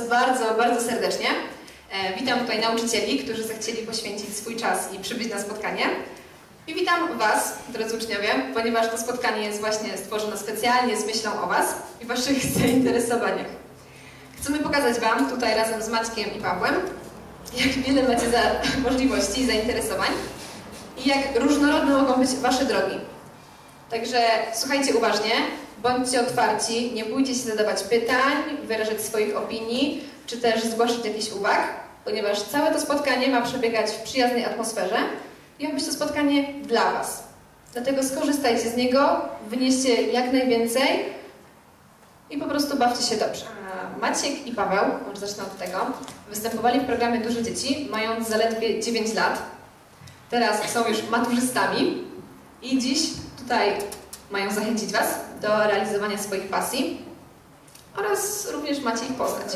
Was bardzo, bardzo serdecznie. Witam tutaj nauczycieli, którzy zechcieli poświęcić swój czas i przybyć na spotkanie. I witam Was, drodzy uczniowie, ponieważ to spotkanie jest właśnie stworzone specjalnie z myślą o Was i Waszych zainteresowaniach. Chcemy pokazać Wam tutaj razem z Maćkiem i Pawłem, jak wiele macie możliwości i zainteresowań i jak różnorodne mogą być Wasze drogi. Także słuchajcie uważnie, bądźcie otwarci, nie bójcie się zadawać pytań, wyrażać swoich opinii, czy też zgłaszać jakichś uwag, ponieważ całe to spotkanie ma przebiegać w przyjaznej atmosferze i ma być to spotkanie dla Was. Dlatego skorzystajcie z niego, wynieście jak najwięcej i po prostu bawcie się dobrze. Maciek i Paweł, może zacznę od tego, występowali w programie Duże Dzieci, mając zaledwie 9 lat. Teraz są już maturzystami i dziś tutaj mają zachęcić Was do realizowania swoich pasji oraz również macie ich poznać.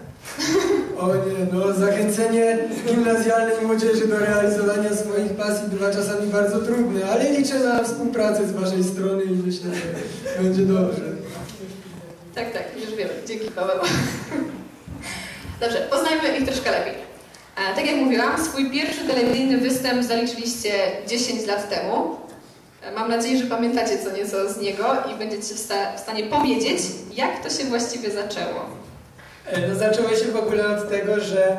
O nie, no zachęcenie gimnazjalnej młodzieży do realizowania swoich pasji bywa czasami bardzo trudne, ale liczę na współpracę z Waszej strony i myślę, że będzie dobrze. Tak, już wiemy. Dzięki, Paweł. Dobrze, poznajmy ich troszkę lepiej. Tak jak mówiłam, swój pierwszy telewizyjny występ zaliczyliście 10 lat temu. Mam nadzieję, że pamiętacie co nieco z niego i będziecie w stanie powiedzieć, jak to się właściwie zaczęło. No zaczęło się w ogóle od tego, że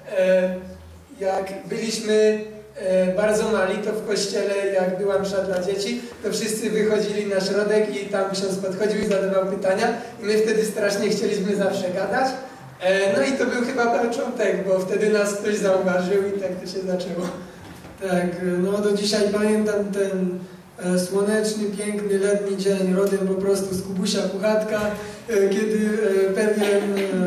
jak byliśmy bardzo mali, to w kościele, jak była msza dla dzieci, to wszyscy wychodzili na środek i tam ksiądz podchodził i zadawał pytania i my wtedy strasznie chcieliśmy zawsze gadać. No i to był chyba początek, bo wtedy nas ktoś zauważył i tak to się zaczęło. Tak, no do dzisiaj pamiętam ten słoneczny, piękny, letni dzień, rodem po prostu z Kubusia Puchatka, kiedy pewien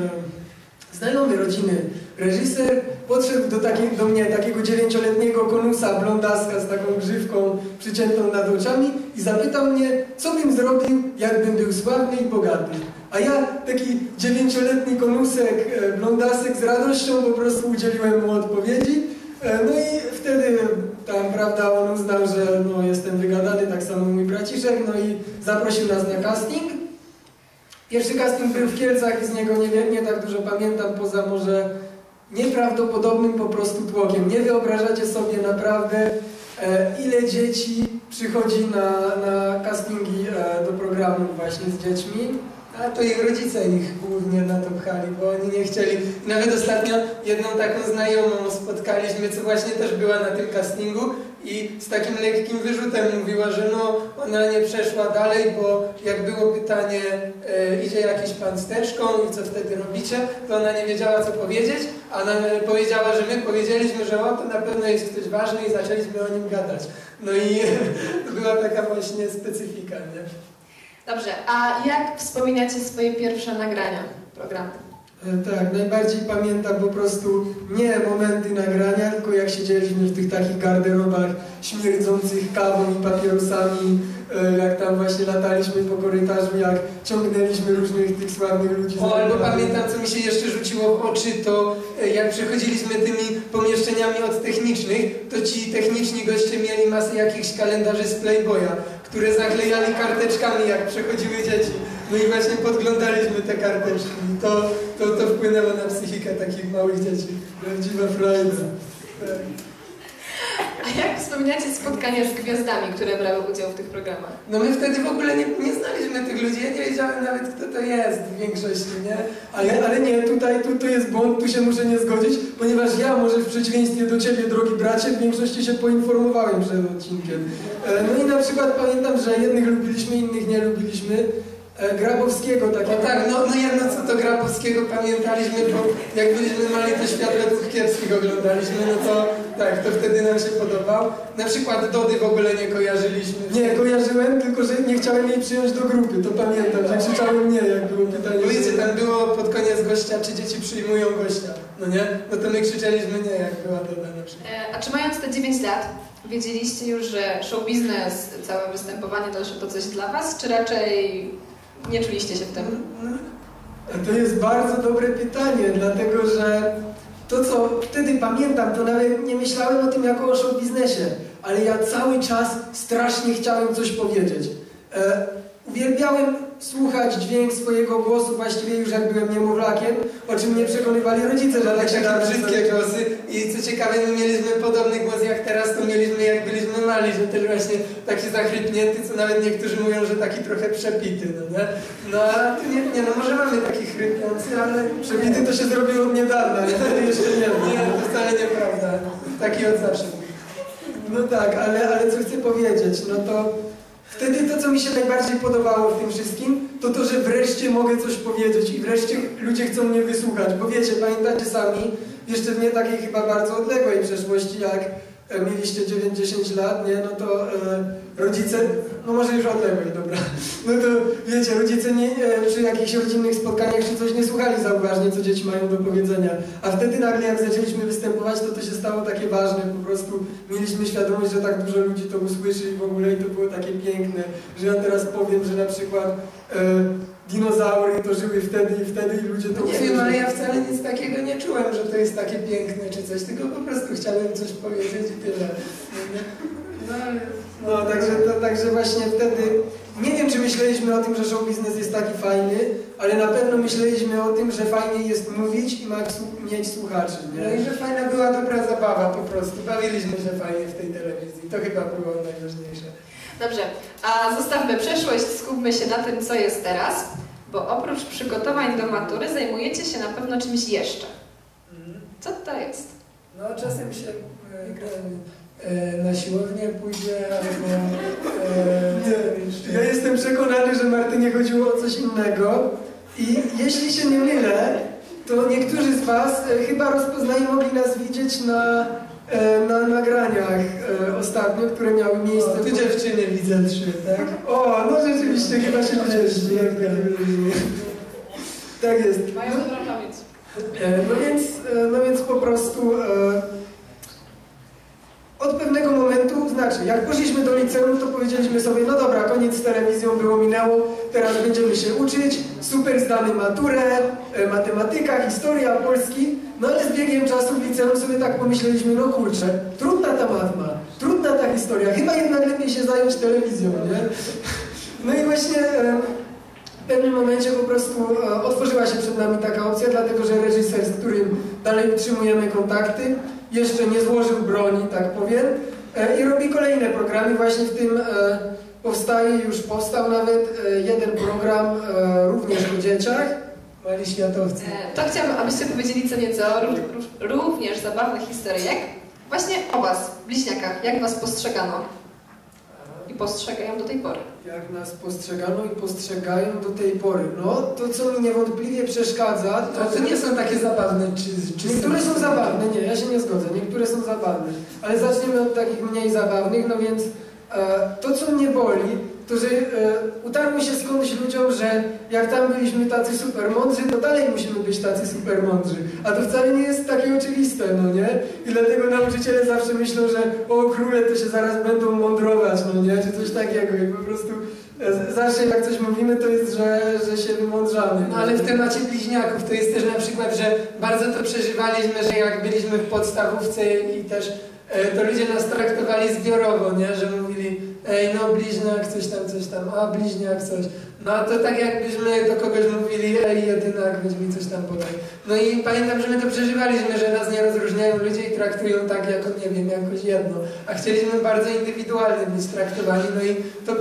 znajomy rodziny reżyser podszedł do mnie, takiego 9-letniego konusa, blondaska z taką grzywką przyciętą nad oczami i zapytał mnie, co bym zrobił, jakbym był sławny i bogaty. A ja, taki 9-letni konusek, blondasek z radością po prostu udzieliłem mu odpowiedzi. No i wtedy tam, prawda, on uznał, że no, jestem wygadany, tak samo mój braciszek, no i zaprosił nas na casting. Pierwszy casting był w Kielcach i z niego nie tak dużo pamiętam, poza może nieprawdopodobnym po prostu tłokiem. Nie wyobrażacie sobie naprawdę, ile dzieci przychodzi na castingi do programu właśnie z dziećmi. A to ich rodzice ich głównie na to pchali, bo oni nie chcieli. Nawet ostatnio jedną taką znajomą spotkaliśmy, co właśnie też była na tym castingu i z takim lekkim wyrzutem mówiła, że no ona nie przeszła dalej, bo jak było pytanie, idzie jakiś pan z teczką i co wtedy robicie, to ona nie wiedziała co powiedzieć, a ona powiedziała, że my powiedzieliśmy, że o, to na pewno jest ktoś ważny i zaczęliśmy o nim gadać. No i to była taka właśnie specyfika, nie? Dobrze, a jak wspominacie swoje pierwsze nagrania programu? Tak, najbardziej pamiętam po prostu nie momenty nagrania, tylko jak siedzieliśmy w tych takich garderobach śmierdzących kawą i papierosami, jak tam właśnie lataliśmy po korytarzu, jak ciągnęliśmy różnych tych sławnych ludzi. O, albo pamiętam, co mi się jeszcze rzuciło w oczy, to jak przechodziliśmy tymi pomieszczeniami od technicznych, to ci techniczni goście mieli masę jakichś kalendarzy z Playboya, które zaklejali karteczkami, jak przechodziły dzieci. No i właśnie podglądaliśmy te karteczki. To wpłynęło na psychikę takich małych dzieci. Prawdziwa frajda. A jak wspominacie spotkania z gwiazdami, które brały udział w tych programach? No my wtedy w ogóle nie znaliśmy tych ludzi, ja nie wiedziałem nawet kto to jest w większości, nie? Ale nie, tu jest błąd, tu się muszę nie zgodzić, ponieważ ja może w przeciwieństwie do Ciebie, drogi bracie, w większości się poinformowałem przed odcinkiem. No i na przykład pamiętam, że jednych lubiliśmy, innych nie lubiliśmy. Grabowskiego takiego. No tak, no jedno co do Grabowskiego pamiętaliśmy, bo jak byliśmy mali, to Świat według kiepskich oglądaliśmy, no to tak, to wtedy nam się podobał. Na przykład Dody w ogóle nie kojarzyliśmy. Nie, kojarzyłem, tylko że nie chciałem jej przyjąć do grupy, to pamiętam, że krzyczałem nie, jak było pytanie. Bo wiecie, tam było pod koniec gościa, czy dzieci przyjmują gościa, no nie? No to my krzyczeliśmy nie, jak była Doda na przykład. A czy mając te 9 lat, wiedzieliście już, że show biznes, całe występowanie to coś dla Was, czy raczej nie czuliście się w tym? To jest bardzo dobre pytanie, dlatego że to, co wtedy pamiętam, to nawet nie myślałem o tym jako o show biznesie, ale ja cały czas strasznie chciałem coś powiedzieć. Uwielbiałem słuchać dźwięk swojego głosu właściwie już jak byłem niemowlakiem, o czym mnie przekonywali rodzice, że takie brzydkie głosy i co ciekawe, my mieliśmy podobny głos jak teraz, to mieliśmy jak byliśmy mali, że też właśnie taki zachrypnięty, co nawet niektórzy mówią, że taki trochę przepity, no nie? No a tu nie, no może mamy taki chrypiący, ale przepity to się zrobiło od niedawna, nie? Wtedy jeszcze nie było. Nie, to wcale nieprawda, taki od zawsze. No tak, ale co chcę powiedzieć, no to wtedy to, co mi się najbardziej podobało w tym wszystkim, to to, że wreszcie mogę coś powiedzieć i wreszcie ludzie chcą mnie wysłuchać, bo wiecie, pamiętacie sami, jeszcze w nie takiej chyba bardzo odległej przeszłości, jak mieliście 9-10 lat, nie, no to rodzice, no może już odległej, dobra, no to wiecie, rodzice nie, przy jakichś rodzinnych spotkaniach czy coś nie słuchali za uważnie, co dzieci mają do powiedzenia, a wtedy nagle jak zaczęliśmy występować, to się stało takie ważne, po prostu mieliśmy świadomość, że tak dużo ludzi to usłyszy i w ogóle i to było takie piękne, że ja teraz powiem, że na przykład dinozaury to żyły wtedy i ludzie to Nie wiem, ale ja wcale nic takiego nie czułem, że to jest takie piękne czy coś, tylko po prostu chciałem coś powiedzieć i tyle. No, ale, także właśnie wtedy, nie wiem czy myśleliśmy o tym, że show biznes jest taki fajny, ale na pewno myśleliśmy o tym, że fajnie jest mówić i mieć słuchaczy. Nie? No i że fajna była dobra zabawa po prostu, bawiliśmy się fajnie w tej telewizji, to chyba było najważniejsze. Dobrze, a zostawmy przeszłość, skupmy się na tym, co jest teraz, bo oprócz przygotowań do matury zajmujecie się na pewno czymś jeszcze. Co to jest? No czasem się na siłownię pójdzie, albo... Ja jestem przekonany, że Martynie chodziło o coś innego i jeśli się nie mylę, to niektórzy z Was chyba rozpoznają, mogli nas widzieć na nagraniach ostatnio, które miały miejsce. Tu dziewczyny widzę 3, tak? O, no rzeczywiście, chyba się widzieliśmy. Tak jest. Mają dobrą pamięć. No więc po prostu od pewnego momentu, znaczy jak poszliśmy do liceum, to powiedzieliśmy sobie, no dobra, koniec z telewizją, minęło, teraz będziemy się uczyć, super zdamy maturę, matematyka, historia, polski, no ale z biegiem czasu w liceum sobie tak pomyśleliśmy, no kurczę, trudna ta matma, trudna ta historia, chyba jednak lepiej się zająć telewizją, nie? No i właśnie w pewnym momencie po prostu otworzyła się przed nami taka opcja, dlatego że reżyser, z którym dalej utrzymujemy kontakty, jeszcze nie złożył broni, tak powiem, i robi kolejne programy. Właśnie w tym już powstał nawet jeden program również o dzieciach. Mali światowcy. To chciałabym, abyście powiedzieli co nieco również zabawnych historyjek. Właśnie o Was, bliźniakach, jak Was postrzegano i postrzegają do tej pory. Jak nas postrzegano i postrzegają do tej pory. No, to co mi niewątpliwie przeszkadza... To nie są takie zabawne, czy niektóre są zabawne, nie, ja się nie zgodzę, niektóre są zabawne. Ale zaczniemy od takich mniej zabawnych, no więc to co mnie boli, to że utarło się skądś ludziom, że jak tam byliśmy tacy super mądrzy, to dalej musimy być tacy super mądrzy. A to wcale nie jest takie oczywiste, no nie? I dlatego nauczyciele zawsze myślą, że o króle to się zaraz będą mądrować, no nie? Czy coś takiego i po prostu zawsze jak coś mówimy, to jest, że się wymądrzamy. No ale w temacie bliźniaków to jest też na przykład, że bardzo to przeżywaliśmy, że jak byliśmy w podstawówce i też to ludzie nas traktowali zbiorowo, nie? Że mówili, ej no bliźniak, coś tam, a bliźniak, coś. No to tak jakbyśmy do kogoś mówili, ej jedynak, weź mi coś tam podaj. No i pamiętam, że my to przeżywaliśmy, że nas nie rozróżniają ludzie i traktują tak jako, nie wiem, jakoś jedno. A chcieliśmy bardzo indywidualnie być traktowani, no i to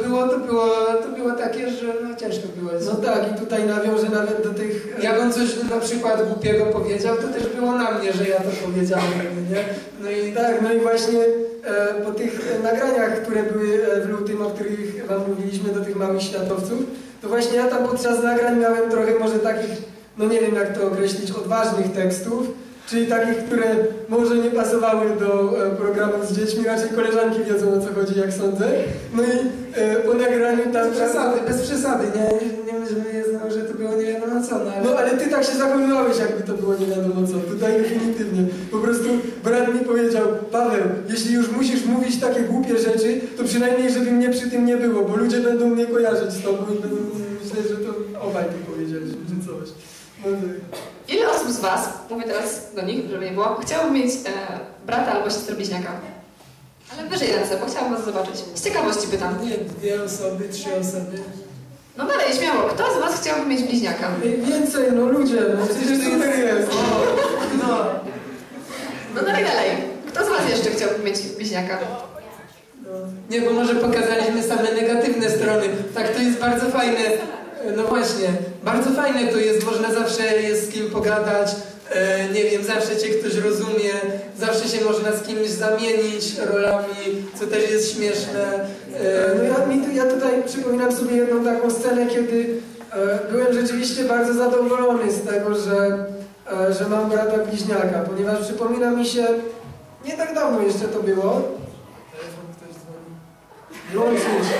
było takie, że no ciężko było. No tak, i tutaj nawiążę nawet do tych... Jak on coś na przykład głupiego powiedział, to też było na mnie, że ja to powiedziałem, nie? No i tak, no i właśnie po tych nagraniach, które były w lutym, o których Wam mówiliśmy, do tych małych światowców, to właśnie ja tam podczas nagrań miałem trochę może takich, no nie wiem jak to określić, odważnych tekstów, czyli takich, które może nie pasowały do programów z dziećmi, raczej koleżanki wiedzą o co chodzi, jak sądzę. No i po nagraniu tam... Bez przesady, nie myślę, że to było nie wiadomo co, no ale... No ale ty tak się zachowywałeś, jakby to było nie wiadomo co, tutaj definitywnie. Po prostu brat mi powiedział, Paweł, jeśli już musisz mówić takie głupie rzeczy, to przynajmniej żeby mnie przy tym nie było, bo ludzie będą mnie kojarzyć z tobą i będą myśleć, że to obaj tu powiedzieliśmy, czy coś. No tak. Ile osób z Was, mówię teraz do nich, żeby nie było, chciałoby mieć brata albo siostrę bliźniaka? Ale wyżej ręce, bo chciałam Was zobaczyć. Z ciekawości pytam. Nie, 2 osoby, 3 osoby. No dalej, śmiało. Kto z was chciałby mieć bliźniaka? Więcej, no ludzie, no przecież super jest. No. No dalej. Kto z was jeszcze chciałby mieć bliźniaka? Nie, bo może pokazaliśmy same negatywne strony. Tak, to jest bardzo fajne. No właśnie, bardzo fajne to jest, można zawsze jest z kim pogadać, nie wiem, zawsze cię ktoś rozumie, zawsze się można z kimś zamienić rolami, co też jest śmieszne. No ja tutaj przypominam sobie jedną taką scenę, kiedy byłem rzeczywiście bardzo zadowolony z tego, że mam brata bliźniaka, ponieważ przypomina mi się, nie tak dawno jeszcze to było. Telefon ktoś dzwoni. Wyłączyć.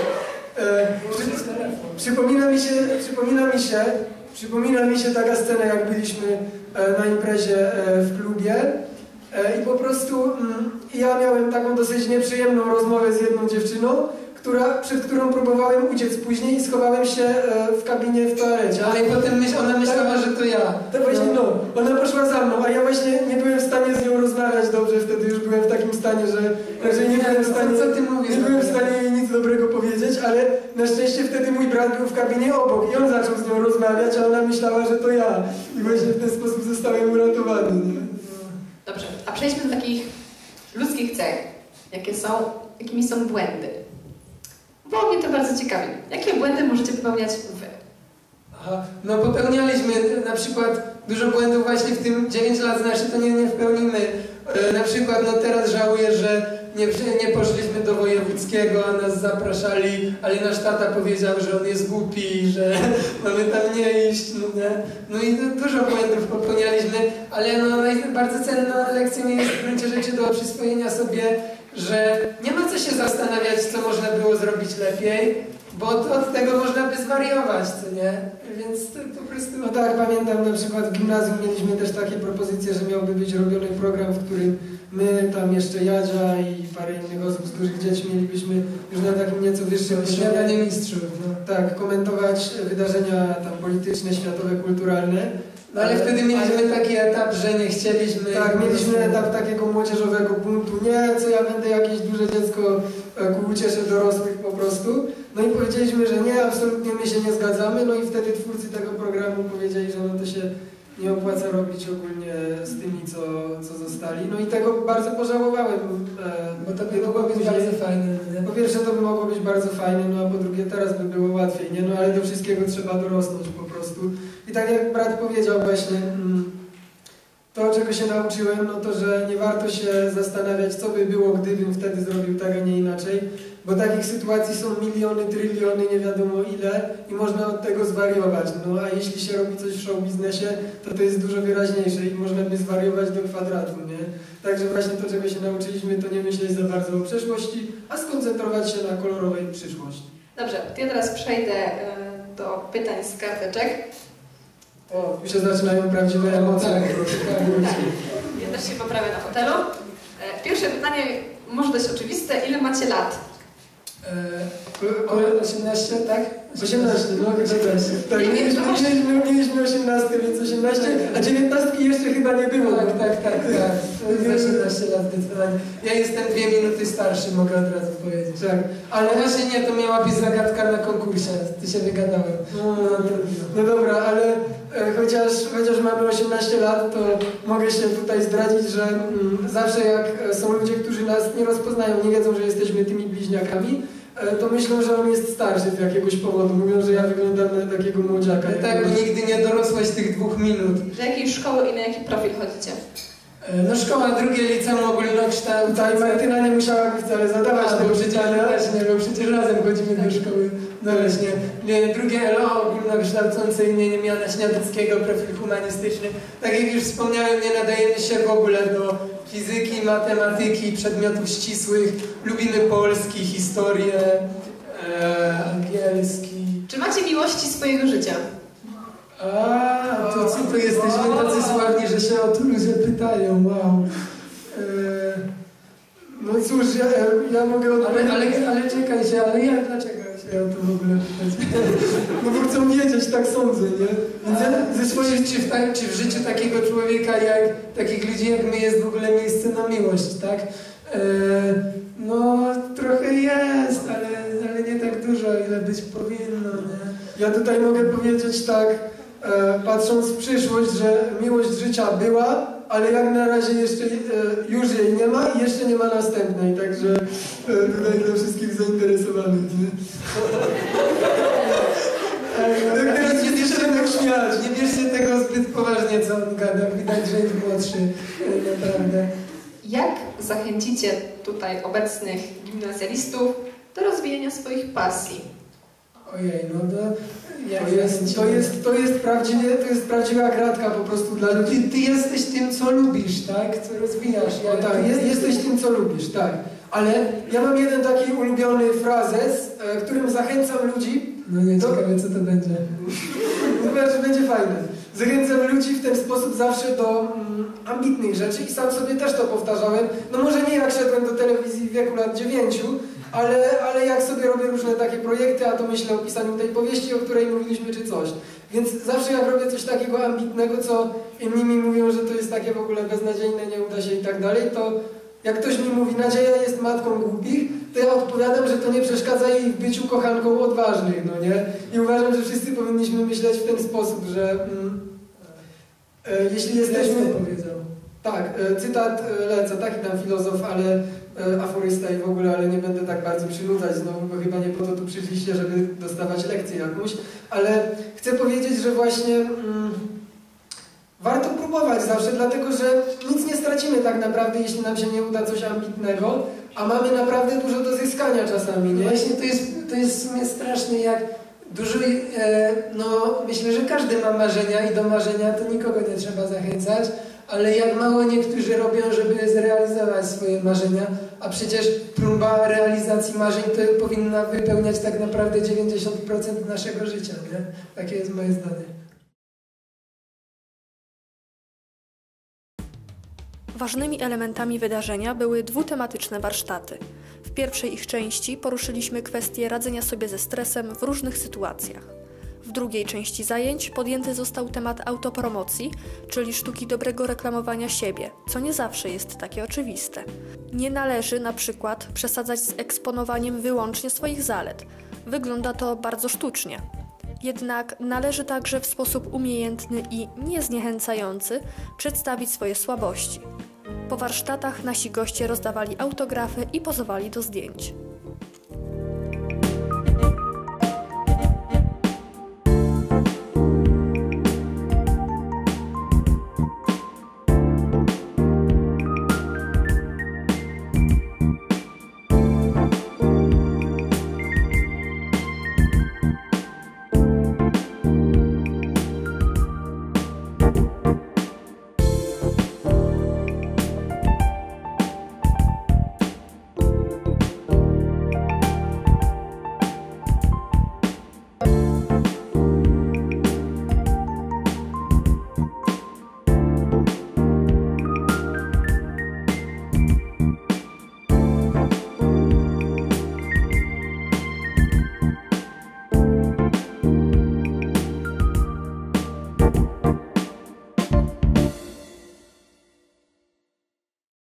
Przypomina mi się taka scena, jak byliśmy na imprezie w klubie i po prostu ja miałem taką dosyć nieprzyjemną rozmowę z jedną dziewczyną, przed którą próbowałem uciec później i schowałem się w kabinie w toalecie. Ale potem ona myślała, że to ja. To właśnie ona poszła za mną, a ja właśnie nie byłem w stanie z nią rozmawiać dobrze, wtedy już byłem w takim stanie, że nie byłem w stanie, co ty mówisz? nie byłem w stanie jej nic dobrego powiedzieć, ale na szczęście wtedy mój brat był w kabinie obok i on zaczął z nią rozmawiać, a ona myślała, że to ja. I właśnie w ten sposób zostałem uratowany. Nie? Dobrze, a przejdźmy do takich ludzkich cech. Jakimi są błędy? Bo mnie to bardzo ciekawi. Jakie błędy możecie popełniać wy? Aha, no popełnialiśmy na przykład dużo błędów właśnie w tym 9 lat, znaczy to nie w pełni my. Na przykład no teraz żałuję, że nie poszliśmy do wojewódzkiego, a nas zapraszali, ale nasz tata powiedział, że on jest głupi, że mamy tam nie iść, no nie? No i dużo błędów popełnialiśmy, ale no bardzo cenną lekcją jest w gruncie rzeczy do przyswojenia sobie, że nie ma co się zastanawiać, co można było zrobić lepiej, bo od tego można by zwariować, co nie? Więc to po prostu... No tak, pamiętam na przykład w gimnazjum mieliśmy też takie propozycje, że miałby być robiony program, w którym my, tam jeszcze Jadzia i parę innych osób z dużych dzieci mielibyśmy już na takim nieco wyższym poziomie. Śniadanie mistrzów, no. Tak, komentować wydarzenia tam polityczne, światowe, kulturalne. No ale wtedy mieliśmy taki etap, że nie chcieliśmy... Tak, mieliśmy etap takiego młodzieżowego buntu. Nie, co ja będę jakieś duże dziecko ku uciesze dorosłych po prostu. No i powiedzieliśmy, że nie, absolutnie my się nie zgadzamy. No i wtedy twórcy tego programu powiedzieli, że no to się nie opłaca robić ogólnie z tymi, co zostali. No i tego bardzo pożałowałem. Bo to by mogło być bardzo fajne. Nie? Po pierwsze to by mogło być bardzo fajne, no a po drugie teraz by było łatwiej, nie? No ale do wszystkiego trzeba dorosnąć po prostu. I tak jak brat powiedział właśnie, to czego się nauczyłem, no to, że nie warto się zastanawiać, co by było, gdybym wtedy zrobił tak, a nie inaczej, bo takich sytuacji są miliony, tryliony, nie wiadomo ile i można od tego zwariować. No a jeśli się robi coś w show biznesie, to jest dużo wyraźniejsze i można by zwariować do kwadratu, nie? Także właśnie to, czego się nauczyliśmy, to nie myśleć za bardzo o przeszłości, a skoncentrować się na kolorowej przyszłości. Dobrze, to ja teraz przejdę do pytań z karteczek. O, już się zaczynają prawdziwe emocje. Tak. Ja też się poprawię na fotelu. Pierwsze pytanie może dość oczywiste. Ile macie lat? 18, tak? 18, no 18. Tak, mieliśmy 18, więc 18, a 19 jeszcze chyba nie było. Tak. 18 lat zdecydowanie. Ja jestem 2 minuty starszy, mogę od razu powiedzieć. Tak. Ale właśnie nie, to miała być zagadka na konkursie, ty się wygadałem. No dobra, ale chociaż mamy 18 lat, to mogę się tutaj zdradzić, że zawsze jak są ludzie, którzy nas nie rozpoznają, nie wiedzą, że jesteśmy tymi bliźniakami, to myślą, że on jest starszy z jakiegoś powodu. Mówią, że ja wyglądam na takiego młodziaka. Tak, bo nigdy nie dorosłeś tych 2 minut. Do jakiej szkoły i na jaki profil chodzicie? No szkoła, drugie liceum ogólnokształcące. Tutaj Martyna nie musiała mi wcale zadawać tego pytania. Bo przecież razem chodzimy do szkoły. No właśnie. Drugie LO ogólnokształcące imieniem Jana Śniadeckiego, profil humanistyczny. Tak jak już wspomniałem, nie nadajemy się w ogóle do fizyki, matematyki, przedmiotów ścisłych. Lubimy polski, historię, angielski. Czy macie miłości swojego życia? To co to jesteśmy tacy sławni, że się o to ludzie pytają, wow. No cóż, ja mogę odpowiedzieć. Ale czekajcie, ale ja dlaczego się o to w ogóle pytać? No bo chcą wiedzieć, tak sądzę, nie? Więc czy w życiu takiego człowieka, takich ludzi jak my jest w ogóle miejsce na miłość, tak? No trochę jest, ale nie tak dużo, ile być powinno, nie? Ja tutaj mogę powiedzieć tak, patrząc w przyszłość, że miłość życia była, ale jak na razie jeszcze już jej nie ma i jeszcze nie ma następnej, także tutaj dla wszystkich zainteresowanych. Teraz nie bierzcie tak śmiać, nie bierzcie tego zbyt poważnie, co on gada. Widać, że jest młodszy, naprawdę. Jak zachęcicie tutaj obecnych gimnazjalistów do rozwijania swoich pasji? Ojej, no To jest prawdziwa kratka po prostu dla ludzi. Ty jesteś tym, co lubisz, tak? Co rozwijasz. No tak, jesteś tym, co lubisz, tak. Ale ja mam jeden taki ulubiony frazes, którym zachęcam ludzi. No nie, ciekawe co to będzie. Zobacz, że będzie fajne. Zachęcam ludzi w ten sposób zawsze do ambitnych rzeczy i sam sobie też to powtarzałem. No może nie jak szedłem do telewizji w wieku lat 9, ale jak sobie robię różne takie projekty, a to myślę o pisaniu tej powieści, o której mówiliśmy, czy coś. Więc zawsze jak robię coś takiego ambitnego, co inni mi mówią, że to jest takie w ogóle beznadziejne, nie uda się i tak dalej, to jak ktoś mi mówi, nadzieja jest matką głupich, to ja odpowiadam, że to nie przeszkadza jej w byciu kochanką odważnych, no nie? I uważam, że wszyscy powinniśmy myśleć w ten sposób, że jeśli jesteśmy... powiedział. Tak, cytat Leca, taki tam filozof, ale aforysta i w ogóle, ale nie będę tak bardzo przynudzać znowu, bo chyba nie po to tu przyszliście, żeby dostawać lekcję jakąś, ale chcę powiedzieć, że właśnie warto próbować zawsze, dlatego że nic nie stracimy tak naprawdę, jeśli nam się nie uda coś ambitnego, a mamy naprawdę dużo do zyskania czasami, nie? Właśnie to jest w sumie straszne, jak dużo, no myślę, że każdy ma marzenia i do marzenia to nikogo nie trzeba zachęcać, ale jak mało niektórzy robią, żeby zrealizować swoje marzenia, a przecież próba realizacji marzeń to powinna wypełniać tak naprawdę 90% naszego życia, nie? Takie jest moje zdanie. Ważnymi elementami wydarzenia były dwutematyczne warsztaty. W pierwszej ich części poruszyliśmy kwestię radzenia sobie ze stresem w różnych sytuacjach. W drugiej części zajęć podjęty został temat autopromocji, czyli sztuki dobrego reklamowania siebie, co nie zawsze jest takie oczywiste. Nie należy na przykład przesadzać z eksponowaniem wyłącznie swoich zalet. Wygląda to bardzo sztucznie. Jednak należy także w sposób umiejętny i niezniechęcający przedstawić swoje słabości. Po warsztatach nasi goście rozdawali autografy i pozowali do zdjęć.